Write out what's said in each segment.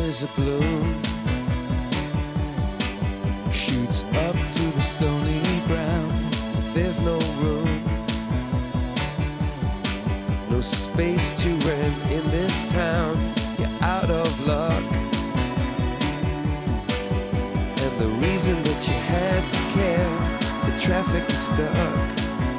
is a bloom, shoots up through the stony ground. There's no room, no space to rent in this town. You're out of luck, and the reason that you had to care, the traffic is stuck,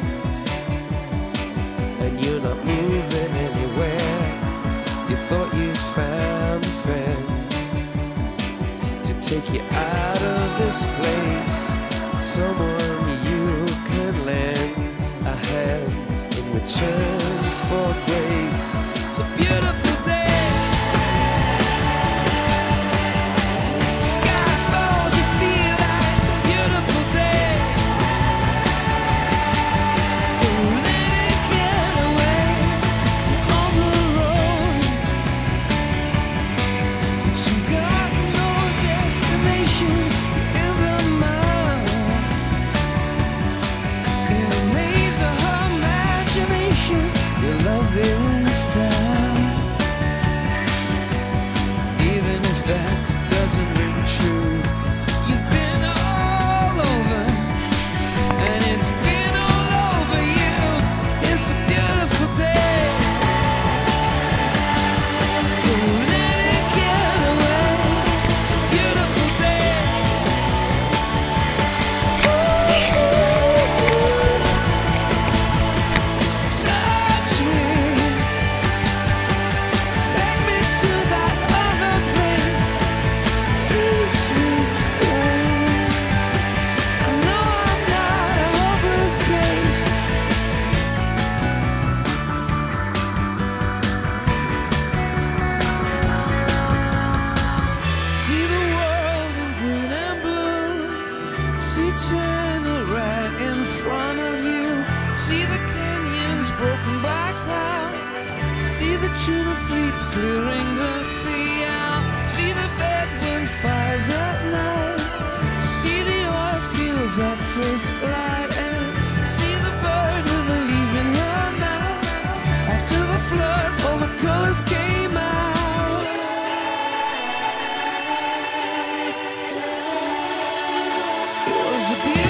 and you're not moving anywhere. You thought you found a friend to take you out of this place, someone you can lend a hand in return for grace. It's a beautiful day. Sky falls, you feel like it's a beautiful day. So let it get away on the road, but you got no destination in the mind. In the maze of her imagination, your love this time. Even if that doesn't ring true, you've been all over, and it's been all over you. It's a beautiful day. So let it get away. It's a beautiful day. Touch me, take me to that other place. Teach me, I know I'm not a hopeless case. See the world in green and blue. See China right in front of you. See the canyons broken by cloud. See the tuna fleets clearing the sea out. See the bedroom fires at night. See the oil fields at first light. And see the bird with a leaf in her mouth. After the flood, all the colors came out. It was a beautiful